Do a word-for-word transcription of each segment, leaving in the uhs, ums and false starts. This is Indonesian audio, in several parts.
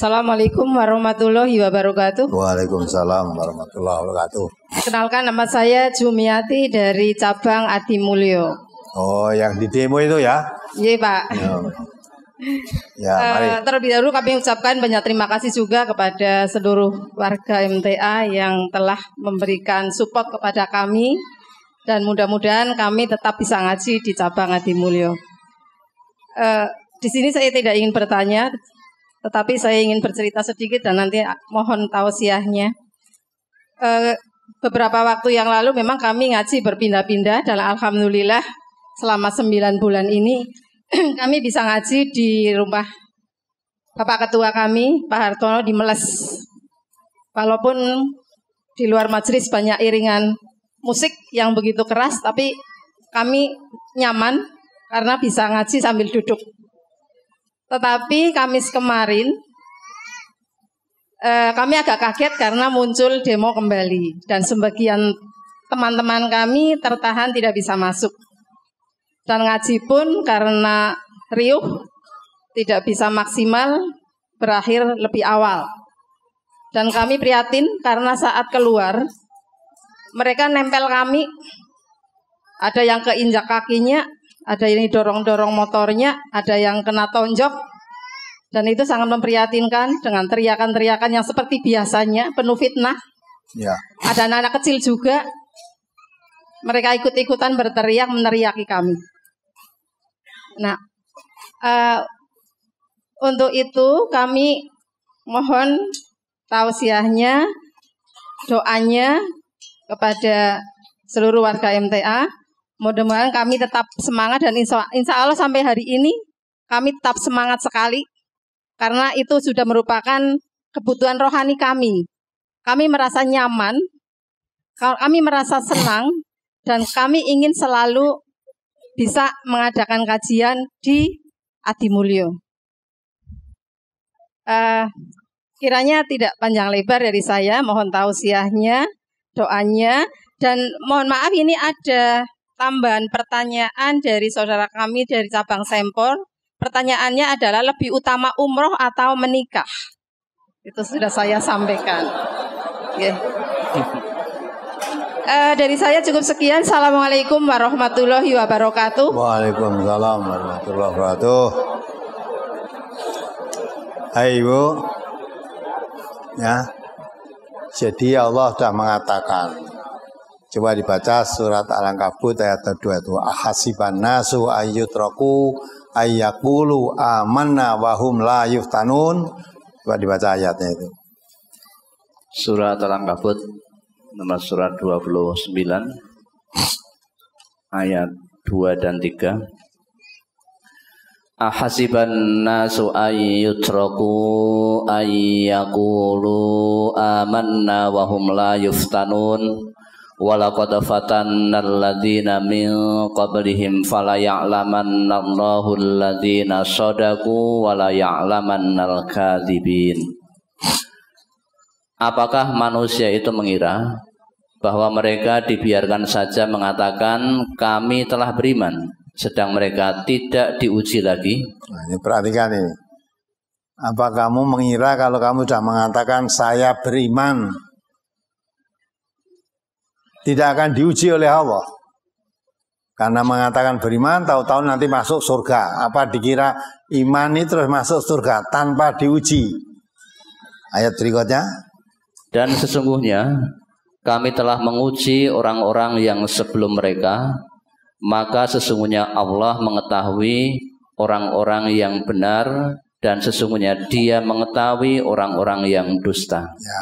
Assalamualaikum warahmatullahi wabarakatuh. Waalaikumsalam warahmatullahi wabarakatuh. Kenalkan, nama saya Jumiati dari cabang Adimulyo. Oh, yang di demo itu ya? Iya, Pak. Ya, ya mari. Uh, terlebih dahulu kami ucapkan banyak terima kasih juga kepada seluruh warga M T A yang telah memberikan support kepada kami, dan mudah-mudahan kami tetap bisa ngaji di cabang Adimulyo. Uh, di sini saya tidak ingin bertanya, tetapi saya ingin bercerita sedikit dan nanti mohon tausiahnya. E, beberapa waktu yang lalu memang kami ngaji berpindah-pindah dan alhamdulillah selama sembilan bulan ini kami bisa ngaji di rumah Bapak Ketua kami, Pak Hartono di Meles. Walaupun di luar majelis banyak iringan musik yang begitu keras, tapi kami nyaman karena bisa ngaji sambil duduk. Tetapi Kamis kemarin eh, kami agak kaget karena muncul demo kembali dan sebagian teman-teman kami tertahan tidak bisa masuk. Dan ngaji pun karena riuh tidak bisa maksimal, berakhir lebih awal. Dan kami prihatin karena saat keluar mereka nempel kami, ada yang keinjak kakinya, ada yang dorong-dorong motornya, ada yang kena tonjok, dan itu sangat memprihatinkan dengan teriakan-teriakan yang seperti biasanya penuh fitnah. Ya. Ada anak-anak kecil juga, mereka ikut-ikutan berteriak meneriaki kami. Nah, uh, untuk itu kami mohon tausiahnya, doanya kepada seluruh warga M T A. Mudah-mudahan kami tetap semangat dan insya, insya Allah sampai hari ini kami tetap semangat sekali karena itu sudah merupakan kebutuhan rohani kami. Kami merasa nyaman, kami merasa senang, dan kami ingin selalu bisa mengadakan kajian di Adimulyo. Uh, kiranya tidak panjang lebar dari saya, mohon tausiahnya, doanya, dan mohon maaf ini ada tambahan pertanyaan dari saudara kami dari cabang Sempor. Pertanyaannya adalah lebih utama umroh atau menikah? Itu sudah saya sampaikan. Okay. Uh, dari saya cukup sekian. Assalamualaikum warahmatullahi wabarakatuh. Waalaikumsalam warahmatullahi wabarakatuh. Hai Ibu. Ya. Jadi Allah sudah mengatakan, coba dibaca surat Al-Ankabut ayat dua itu. Ahasiban nasu ayyutraku ayyakulu amanna wahum la yuftanun. Coba dibaca ayatnya itu. Surat Al-Ankabut nomor surat dua puluh sembilan ayat dua dan tiga. Ahasiban nasu ayyutraku ayyakulu amanna wahum la yuftanun. Walaqad fatannal ladzina min qablihim fala ya'lamannallahu alladzina shadaqu wala ya'lamannal kadzibin. Apakah manusia itu mengira bahwa mereka dibiarkan saja mengatakan kami telah beriman, sedang mereka tidak diuji lagi? Nah, ini perhatikan ini. Apa kamu mengira kalau kamu sudah mengatakan saya beriman, tidak akan diuji oleh Allah? Karena mengatakan beriman, tahu-tahu nanti masuk surga. Apa dikira imani terus masuk surga tanpa diuji? Ayat berikutnya. Dan sesungguhnya kami telah menguji orang-orang yang sebelum mereka, maka sesungguhnya Allah mengetahui orang-orang yang benar, dan sesungguhnya Dia mengetahui orang-orang yang dusta. Ya.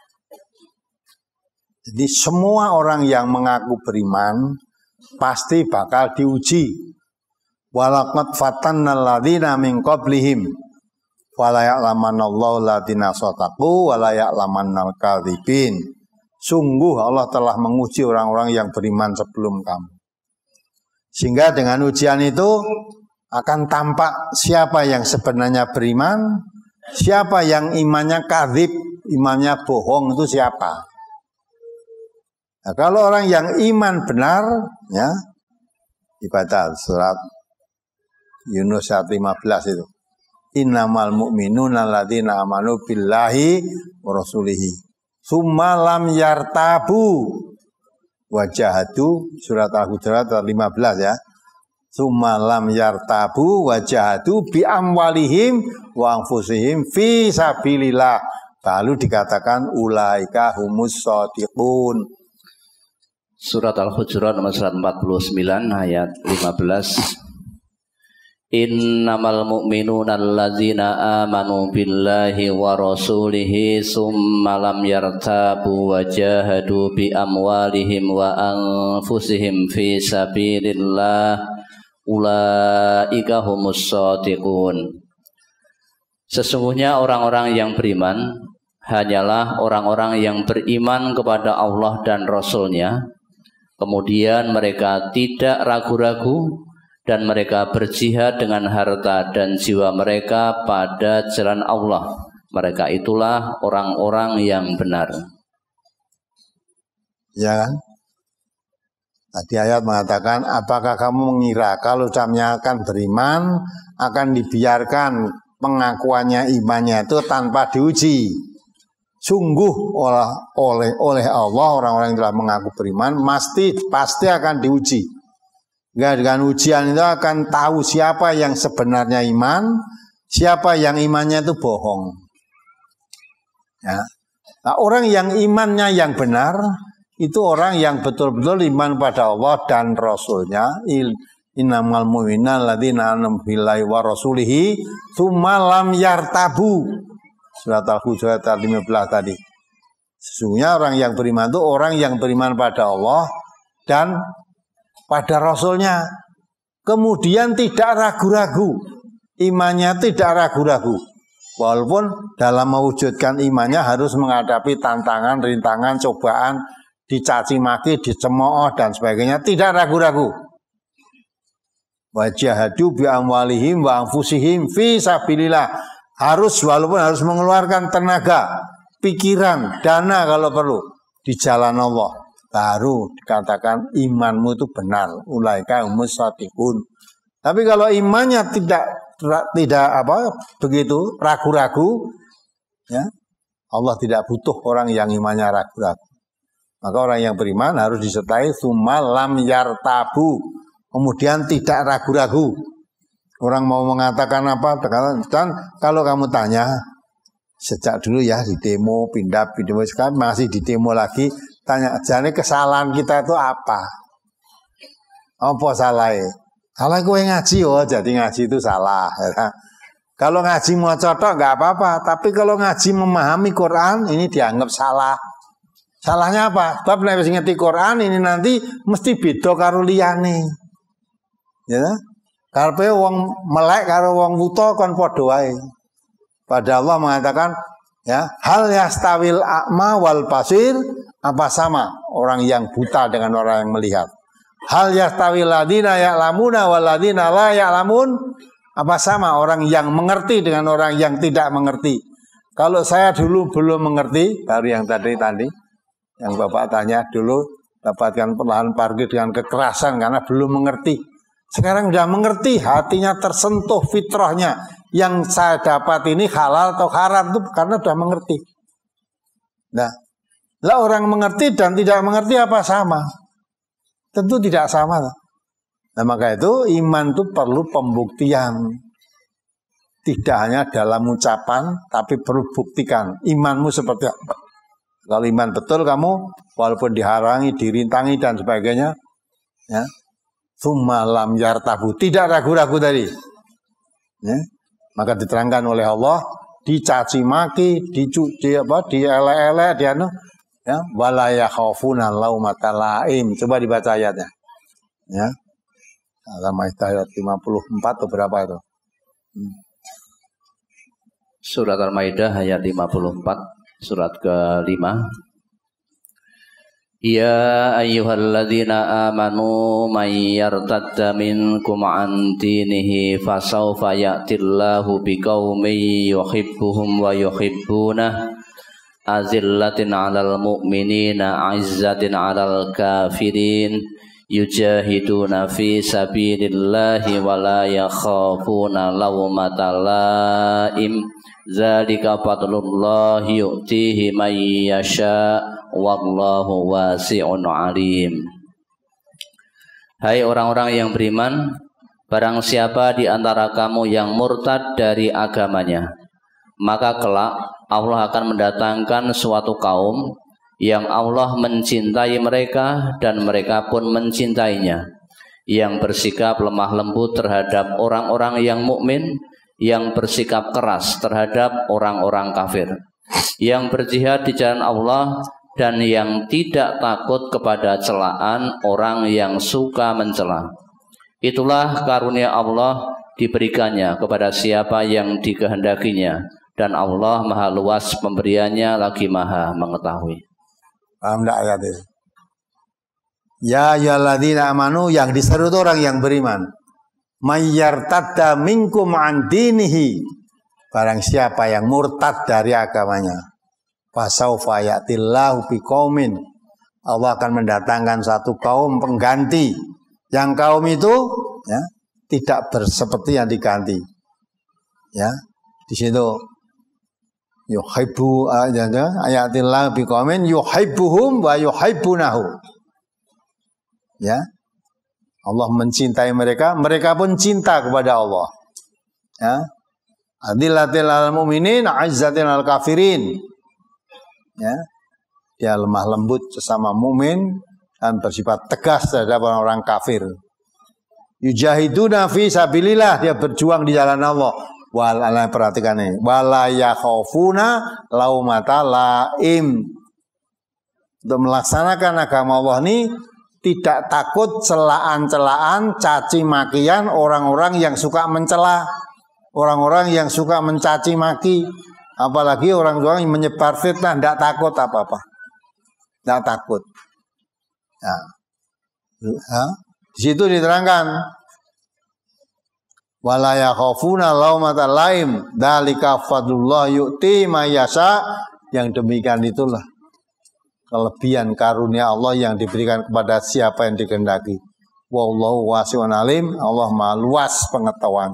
Jadi semua orang yang mengaku beriman pasti bakal diuji. Walaqad fatannal ladzina min qablihim wala ya'lamannallahu alladzina shadaqu wala ya'lamannal kadzibin. Sungguh Allah telah menguji orang-orang yang beriman sebelum kamu. Sehingga dengan ujian itu akan tampak siapa yang sebenarnya beriman, siapa yang imannya kadzib, imannya bohong itu siapa. Nah, kalau orang yang iman benar, ya, dibaca surat Yunus ayat lima belas itu. innamal mu'minuna alladzina amanu billahi wa rasulihi summa lam yartabu wajahadu. Surat Al-Hujurat lima belas ya. Summa lam yartabu wajahadu bi amwalihim wa anfusihim fi sabilillah. Lalu dikatakan ulaika humus shadiqun. Surat Al-Hujurat nomor seratus empat puluh sembilan ayat lima belas. Innamal mu'minuna alladzina amanu billahi wa rasulihi summa lam yartabu wa jahadu bi amwalihim wa anfusihim fi sabilillah ulaika humus shadiqun. Sesungguhnya orang-orang yang beriman hanyalah orang-orang yang beriman kepada Allah dan Rasul-Nya, kemudian mereka tidak ragu-ragu dan mereka berjihad dengan harta dan jiwa mereka pada jalan Allah. Mereka itulah orang-orang yang benar. Ya kan? Tadi ayat mengatakan, apakah kamu mengira kalau jamnya akan beriman, akan dibiarkan pengakuannya imannya itu tanpa diuji? Sungguh oleh oleh oleh Allah orang-orang yang telah mengaku beriman pasti pasti akan diuji. Enggak, dengan ujian itu akan tahu siapa yang sebenarnya iman, siapa yang imannya itu bohong. Ya. Nah, orang yang imannya yang benar itu orang yang betul-betul iman pada Allah dan Rasul-Nya. Innamal mu'minuna alladzina amanu billahi wa rasulihi tsumma lam yartabu. Surat Al-Hujurat lima belas tadi. Sesungguhnya orang yang beriman itu orang yang beriman pada Allah dan pada Rasul-Nya, kemudian tidak ragu-ragu, imannya tidak ragu-ragu, walaupun dalam mewujudkan imannya harus menghadapi tantangan, rintangan, cobaan, dicaci maki, dicemooh dan sebagainya, tidak ragu-ragu. Wajahadu bi amwalihim wa anfusihim fi sabilillah, harus walaupun harus mengeluarkan tenaga, pikiran, dana kalau perlu di jalan Allah. Baru dikatakan imanmu itu benar, ulaika humus shadiqun. Tapi kalau imannya tidak tidak apa begitu ragu-ragu, ya Allah tidak butuh orang yang imannya ragu-ragu. Maka orang yang beriman harus disertai tsumma lam yartabu, kemudian tidak ragu-ragu. Orang mau mengatakan apa, dan kalau kamu tanya sejak dulu ya di demo pindah pindah sekarang masih di demo lagi. Tanya, jadi kesalahan kita itu apa? Apa salahnya? Salah gue ngaji, oh jadi ngaji itu salah. Ya. Kalau ngaji mau cotok nggak apa-apa, tapi kalau ngaji memahami Quran ini dianggap salah. Salahnya apa? Sebab nek wis ngerti Quran ini nanti mesti beda karo liyane. Ya. Karepe wong melek karo wong wuta kon padha wae. Pada Allah mengatakan, ya, hal yastawil a'ma wal basir, apa sama orang yang buta dengan orang yang melihat? Hal yastawil ladina ya'lamuna wal ladina la ya'lamun, apa sama orang yang mengerti dengan orang yang tidak mengerti? Kalau saya dulu belum mengerti, baru yang tadi tadi yang Bapak tanya dulu dapatkan perlahan parkir dengan kekerasan karena belum mengerti. Sekarang sudah mengerti, hatinya tersentuh fitrahnya. Yang saya dapat ini halal atau haram itu karena sudah mengerti. Nah, lah orang mengerti dan tidak mengerti apa sama? Tentu tidak sama. Nah, maka itu iman itu perlu pembuktian. Tidak hanya dalam ucapan, tapi perlu buktikan imanmu seperti apa. Kalau iman betul kamu, walaupun dihalangi, dirintangi dan sebagainya, ya, tsumma lam yartabu, tidak ragu-ragu tadi. Ya. Maka diterangkan oleh Allah, dicaci maki, dicuci apa, dielek-elek, dia anu, ya, wala yakhafuna laumata laim. Coba dibaca ayatnya. Ya. Al-Maidah ayat lima puluh empat atau berapa itu? Hmm. Surat Al-Maidah ayat lima puluh empat, surat kelima. Ya ayyuhalladzina amanu may yartadda minkum an dinihi fasawfa ya'tillahu biqaumin yuhibbuhum wa yuhibbunah azillatin 'alal mu'minina 'izzatin 'alal kafirin yujahiduna fi sabilillahi wa la yakhafuna lawmata laim zalika fadlullahi yu'tihi man yasha wallahu wasi'un alim. Hai orang-orang yang beriman, barang siapa di antara kamu yang murtad dari agamanya, maka kelak Allah akan mendatangkan suatu kaum yang Allah mencintai mereka dan mereka pun mencintainya, yang bersikap lemah lembut terhadap orang-orang yang mukmin, yang bersikap keras terhadap orang-orang kafir, yang berjihad di jalan Allah, dan yang tidak takut kepada celaan orang yang suka mencela. Itulah karunia Allah diberikannya kepada siapa yang dikehendakinya, dan Allah maha luas pemberiannya lagi maha mengetahui. Paham tidak ayat itu? Ya ayyuhalladzina amanu, yang diseru itu orang yang beriman. Mayyartadda minkum an dinihi, barang siapa yang murtad dari agamanya, fasaufa ya'tillahu biqaumin, Allah akan mendatangkan satu kaum pengganti, yang kaum itu ya tidak berseperti yang diganti. Ya, di situ yuhibbu ayatillahu biqaumin yuhibbuhum wa yuhibbunahu. Ya, Allah mencintai mereka, mereka pun cinta kepada Allah. Ya, adillatil lil mu'minin, izzatil lil kafirin. Ya, dia lemah lembut sesama mukmin dan bersifat tegas terhadap orang-orang kafir. Yujahiduna fi sabilillah, dia berjuang di jalan Allah. Wala, perhatikan ini, wala yakhafuna laumata laim. Untuk melaksanakan agama Allah ini tidak takut celaan-celaan, caci makian orang-orang yang suka mencela, orang-orang yang suka mencaci maki. Apalagi orang-orang yang menyebar fitnah, tidak takut apa-apa, tidak takut. Nah, ya, di situ diterangkan, wala yakhafuna laumata laim, dzalika fadlullah yu'ti may yasha. Yang demikian itulah kelebihan karunia Allah yang diberikan kepada siapa yang dikehendaki. Wallahu wasi'un alim, Allah maha luas pengetahuan.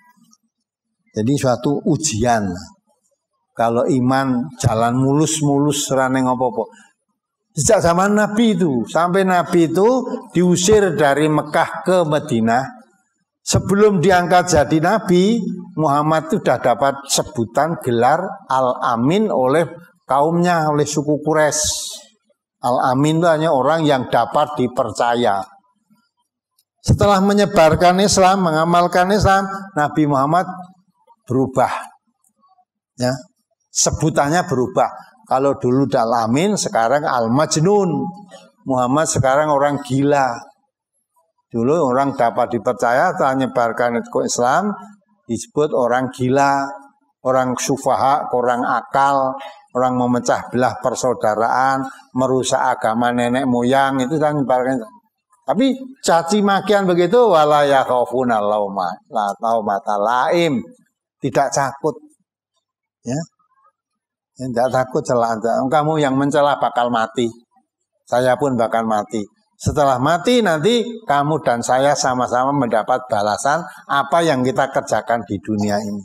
Jadi suatu ujian. Kalau iman jalan mulus-mulus raneng apa-apa. Sejak zaman Nabi itu, sampai Nabi itu diusir dari Mekah ke Madinah. Sebelum diangkat jadi Nabi, Muhammad itu sudah dapat sebutan gelar Al-Amin oleh kaumnya, oleh suku Quraisy. Al-Amin itu hanya orang yang dapat dipercaya. Setelah menyebarkan Islam, mengamalkan Islam, Nabi Muhammad berubah. Ya. Sebutannya berubah. Kalau dulu Al-Amin, sekarang Al-Majnun. Muhammad sekarang orang gila. Dulu orang dapat dipercaya, setelah menyebarkan Islam, disebut orang gila, orang sufaha, orang akal, orang memecah belah persaudaraan, merusak agama nenek moyang, itu kan menyebarkan. Tapi caci makian begitu, wala yakhafuna laumata laim, tidak takut. Ya. Tidak takut celaan. Kamu yang mencela bakal mati. Saya pun bakal mati. Setelah mati nanti kamu dan saya sama-sama mendapat balasan apa yang kita kerjakan di dunia ini.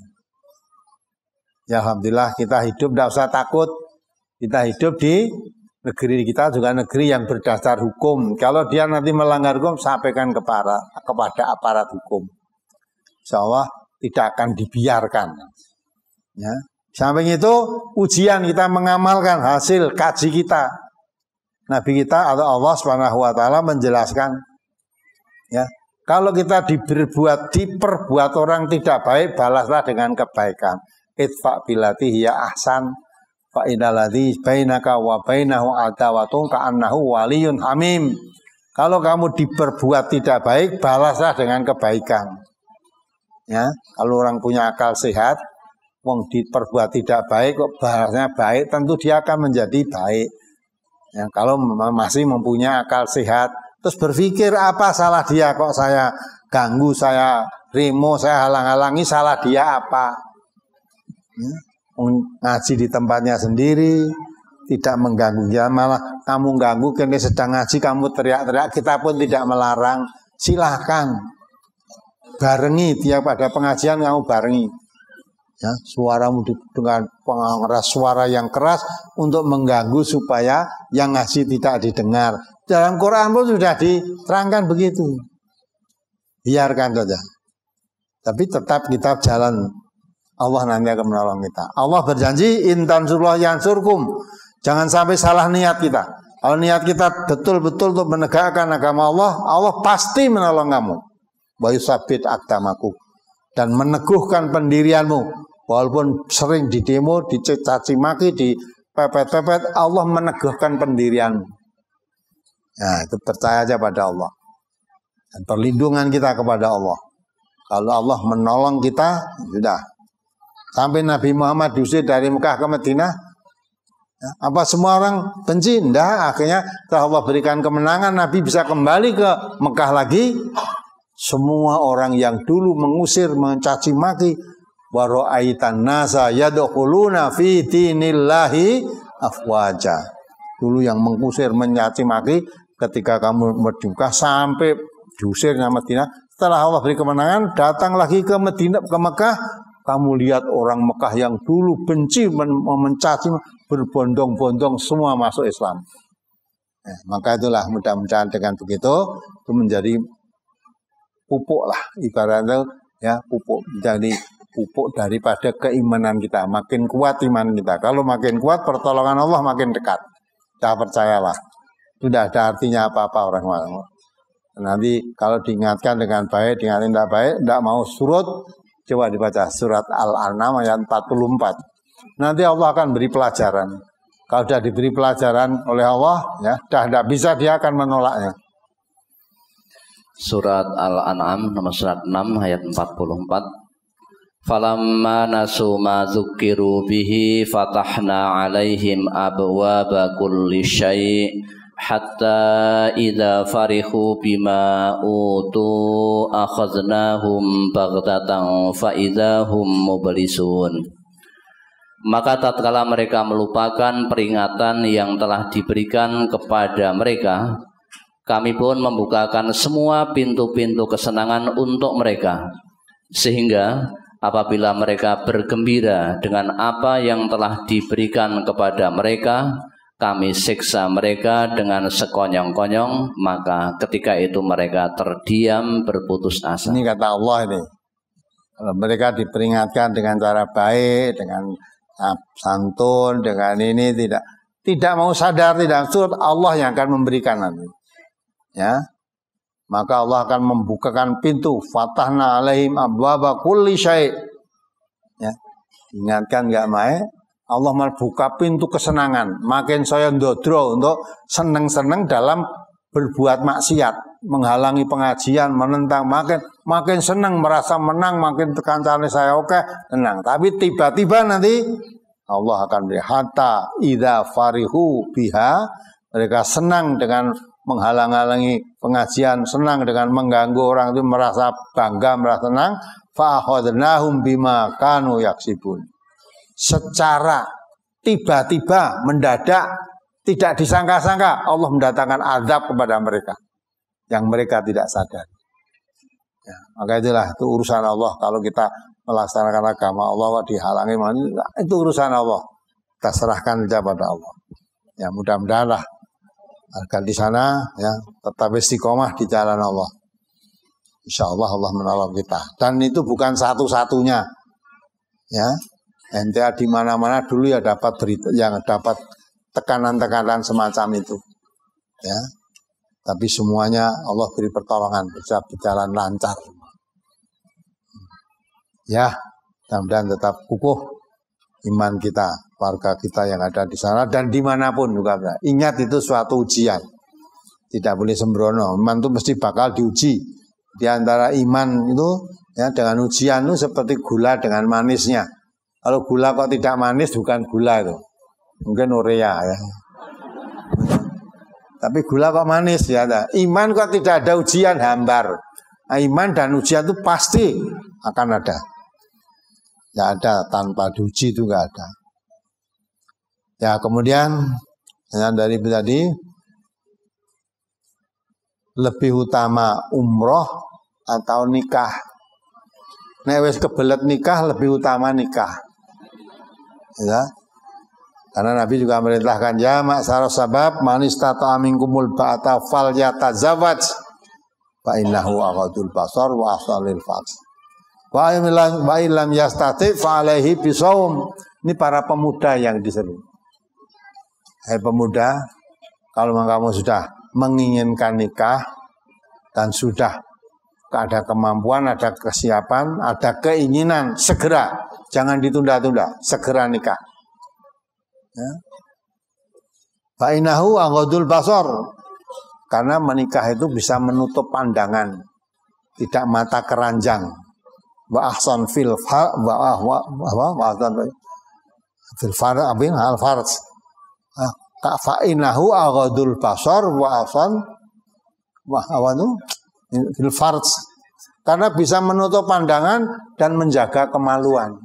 Ya Alhamdulillah kita hidup tidak usah takut. Kita hidup di negeri kita juga negeri yang berdasar hukum. Kalau dia nanti melanggar hukum, sampaikan kepada, kepada aparat hukum. Insya Allah tidak akan dibiarkan. Ya. Samping itu ujian kita mengamalkan hasil kaji kita. Nabi kita atau Allah Subhanahu wa taala menjelaskan, ya, kalau kita diberbuat diperbuat orang tidak baik, balaslah dengan kebaikan. Idfa billati hiya ahsan fa innal ladzi bainaka wa bainahu adawatun ka'annahu waliyyun hamim. Kalau kamu diperbuat tidak baik, balaslah dengan kebaikan. Ya, kalau orang punya akal sehat, wong diperbuat tidak baik kok balasnya baik, tentu dia akan menjadi baik. Ya, kalau masih mempunyai akal sehat, terus berpikir apa salah dia kok saya ganggu, saya remo, saya halang-halangi, salah dia apa? Ya, ngaji di tempatnya sendiri, tidak mengganggu. Ya malah kamu ganggu, kini sedang ngaji kamu teriak-teriak, kita pun tidak melarang. Silahkan barengi tiap pada pengajian kamu barengi. Ya, suaramu dengan pengeras suara yang keras untuk mengganggu supaya yang ngaji tidak didengar. Dalam Quran pun sudah diterangkan begitu. Biarkan saja. Tapi tetap kita jalan. Allah nanti akan menolong kita. Allah berjanji intan surullah yansurkum. Jangan sampai salah niat kita. Kalau niat kita betul-betul untuk menegakkan agama Allah, Allah pasti menolong kamu. Wa yusabbit aqdamakum, dan meneguhkan pendirianmu. Walaupun sering didemo, dicaci maki, dipepet-pepet, Allah meneguhkan pendirianmu. Nah, itu percaya aja pada Allah. Dan perlindungan kita kepada Allah. Kalau Allah menolong kita, sudah. Sampai Nabi Muhammad diusir dari Mekah ke Madinah, ya, apa semua orang benci? Tidak. Akhirnya setelah Allah berikan kemenangan, Nabi bisa kembali ke Mekah lagi. Semua orang yang dulu mengusir, mencaci maki, wa ra'aitan nasa yadkhuluna fi dinillahi afwaja. Dulu yang mengusir, mencaci maki, ketika kamu berduka sampai diusir ke Madinah, setelah Allah beri kemenangan, datang lagi ke Madinah, ke Mekah, kamu lihat orang Mekah yang dulu benci, men mencaci, berbondong-bondong semua masuk Islam. Nah, maka itulah mudah-mudahan dengan begitu itu menjadi pupuk lah, ibaratnya ya pupuk, jadi pupuk daripada keimanan kita. Makin kuat iman kita. Kalau makin kuat, pertolongan Allah makin dekat. Kita percayalah. Tidak ada artinya apa-apa orang-orang. Nanti kalau diingatkan dengan baik, diingatin tidak baik, tidak mau surut, coba dibaca surat Al-An'am ayat empat puluh empat. Nanti Allah akan beri pelajaran. Kalau sudah diberi pelajaran oleh Allah, ya, sudah tidak bisa, dia akan menolaknya. Surat Al-An'am nomor surat enam ayat empat puluh empat. Falamma nasu ma dzukkiru bihi fatahna alaihim abwaaba kulli syai' hatta idza farihu bima utu akhadnahum baghtatan fa idzahum mublisun. Maka tatkala mereka melupakan peringatan yang telah diberikan kepada mereka, kami pun membukakan semua pintu-pintu kesenangan untuk mereka, sehingga apabila mereka bergembira dengan apa yang telah diberikan kepada mereka, kami siksa mereka dengan sekonyong-konyong, maka ketika itu mereka terdiam berputus asa. Ini kata Allah ini. Kalau mereka diperingatkan dengan cara baik, dengan santun, dengan ini tidak tidak mau sadar, tidak surut, Allah yang akan memberikan nanti. Ya. Maka Allah akan membukakan pintu, fatahna alaihim abwaba kulli syai'. Ya. Ingatkan enggak mae, Allah membuka pintu kesenangan. Makin saya ndodro untuk seneng-seneng dalam berbuat maksiat, menghalangi pengajian, menentang, makin makin senang, merasa menang, makin kancane saya oke, tenang. Tapi tiba-tiba nanti Allah akan beri hatta idza farihu biha, mereka senang dengan menghalang-halangi pengajian, senang dengan mengganggu orang itu, merasa bangga, merasa senang, fa akhadnahum bima kanu yaksibun. Secara tiba-tiba, mendadak, tidak disangka-sangka, Allah mendatangkan azab kepada mereka yang mereka tidak sadar. Ya, maka itulah itu urusan Allah. Kalau kita melaksanakan agama Allah dihalangi, itu urusan Allah. Kita serahkan saja pada Allah. Ya, mudah-mudahan lah agar di sana ya tetap istiqomah di jalan Allah. Insya Allah Allah menolong kita. Dan itu bukan satu-satunya. Ya, N T A di mana-mana dulu ya dapat berita, yang dapat tekanan-tekanan semacam itu. Ya, tapi semuanya Allah beri pertolongan, bisa berjalan lancar. Ya, mudah-mudahan tetap kukuh iman kita, warga kita yang ada di sana dan dimanapun juga. Ingat itu suatu ujian, tidak boleh sembrono. Iman itu mesti bakal diuji. Di antara iman itu ya dengan ujian itu seperti gula dengan manisnya. Kalau gula kok tidak manis bukan gula itu, mungkin urea ya. Tapi gula kok manis ya. Iman kok tidak ada ujian, hambar. Nah, iman dan ujian itu pasti akan ada. Tidak ada tanpa diuji itu nggak ada. Ya, kemudian ya, dari tadi lebih utama umroh atau nikah. Nek wis kebelet nikah lebih utama nikah. Ya. Karena Nabi juga merintahkan ya ma'syarus sabab man istata'a minkumul ba'ata falyatazawwaj fa innahu aghadul basar wa ahsanul farj. Wa illam yastati fa alaihi bisawm. Ini para pemuda yang diseru. Hai pemuda, kalau kamu sudah menginginkan nikah dan sudah ada kemampuan, ada kesiapan, ada keinginan, segera, jangan ditunda-tunda, segera nikah. Ya. Fa'inahu aghadul basar, karena menikah itu bisa menutup pandangan, tidak mata keranjang. Wa ahsan fil fa wa wa wa wa fil far abin al farj. Ka fa'inahu aghadul basar wa ahsan wa awanu fil farj, karena bisa menutup pandangan dan menjaga kemaluan.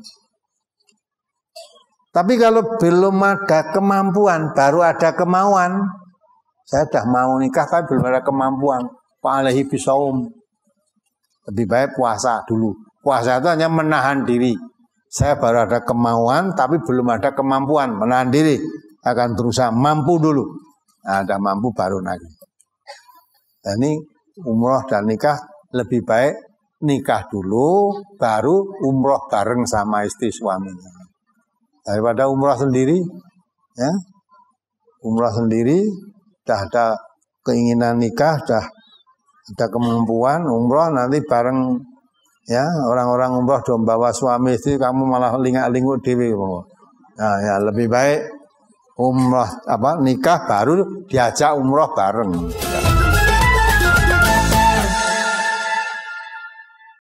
Tapi kalau belum ada kemampuan, baru ada kemauan, saya sudah mau nikah tapi belum ada kemampuan, fa'alaihi bisawm, lebih baik puasa dulu. Puasa itu hanya menahan diri. Saya baru ada kemauan tapi belum ada kemampuan, menahan diri, akan berusaha mampu dulu. Nah, ada mampu baru lagi. Dan ini umroh dan nikah lebih baik nikah dulu baru umroh bareng sama istri suaminya daripada umroh sendiri. Ya, umroh sendiri dah ada keinginan nikah, dah ada kemampuan umroh, nanti bareng ya orang-orang umroh dong bawa suami istri, kamu malah lingak-linguk dewi. Nah, ya lebih baik umroh apa nikah baru diajak umroh bareng.